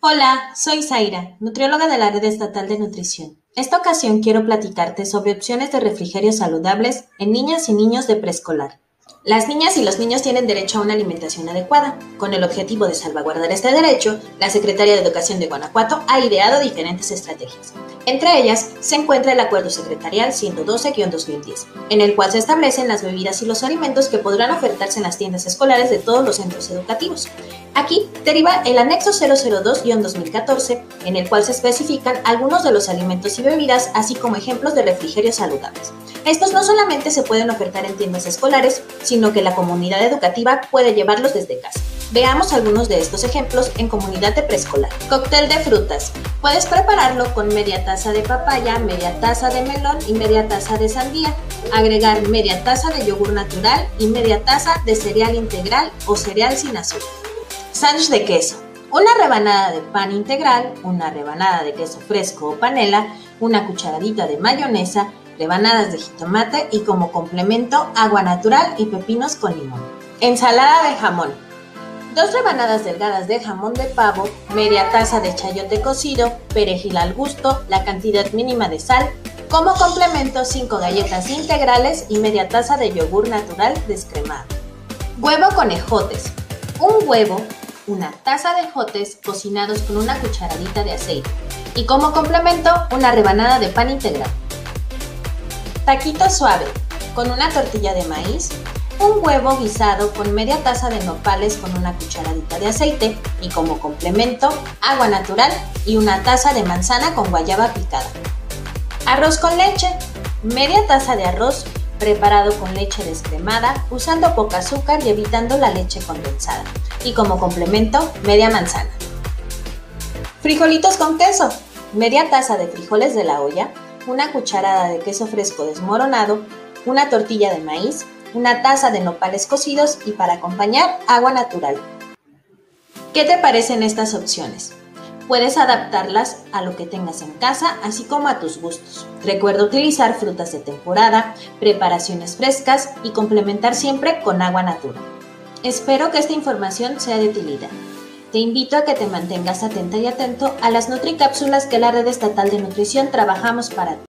Hola, soy Zaira, nutrióloga de la Red Estatal de Nutrición. Esta ocasión quiero platicarte sobre opciones de refrigerios saludables en niñas y niños de preescolar. Las niñas y los niños tienen derecho a una alimentación adecuada. Con el objetivo de salvaguardar este derecho, la Secretaría de Educación de Guanajuato ha ideado diferentes estrategias. Entre ellas se encuentra el Acuerdo Secretarial 112-2010, en el cual se establecen las bebidas y los alimentos que podrán ofertarse en las tiendas escolares de todos los centros educativos. Aquí deriva el Anexo 002-2014, en el cual se especifican algunos de los alimentos y bebidas, así como ejemplos de refrigerios saludables. Estos no solamente se pueden ofertar en tiendas escolares, sino que la comunidad educativa puede llevarlos desde casa. Veamos algunos de estos ejemplos en comunidad de preescolar. Cóctel de frutas. Puedes prepararlo con media taza de papaya, media taza de melón y media taza de sandía. Agregar media taza de yogur natural y media taza de cereal integral o cereal sin azúcar. Sándwich de queso. Una rebanada de pan integral, una rebanada de queso fresco o panela, una cucharadita de mayonesa, rebanadas de jitomate y como complemento agua natural y pepinos con limón. Ensalada de jamón. 2 rebanadas delgadas de jamón de pavo, media taza de chayote cocido, perejil al gusto, la cantidad mínima de sal. Como complemento 5 galletas integrales y media taza de yogur natural descremado. Huevo con ejotes. Un huevo, una taza de ejotes cocinados con una cucharadita de aceite y como complemento una rebanada de pan integral. Taquito suave, con una tortilla de maíz, un huevo guisado con media taza de nopales con una cucharadita de aceite y como complemento agua natural y una taza de manzana con guayaba picada. Arroz con leche, media taza de arroz preparado con leche descremada, usando poca azúcar y evitando la leche condensada y como complemento media manzana. Frijolitos con queso, media taza de frijoles de la olla, una cucharada de queso fresco desmoronado, una tortilla de maíz, una taza de nopales cocidos y para acompañar agua natural. ¿Qué te parecen estas opciones? Puedes adaptarlas a lo que tengas en casa, así como a tus gustos. Recuerda utilizar frutas de temporada, preparaciones frescas y complementar siempre con agua natural. Espero que esta información sea de utilidad. Te invito a que te mantengas atenta y atento a las nutricápsulas que la Red Estatal de Nutrición trabajamos para ti.